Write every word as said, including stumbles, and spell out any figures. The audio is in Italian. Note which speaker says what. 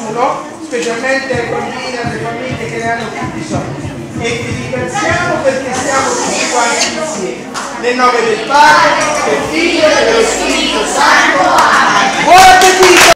Speaker 1: nessuno, specialmente ai bambini e alle famiglie che ne hanno più bisogno. E ti ringraziamo perché siamo tutti quanti insieme. Nel nome del Padre, del Figlio e dello Spirito Santo. Amen. Buon appetito!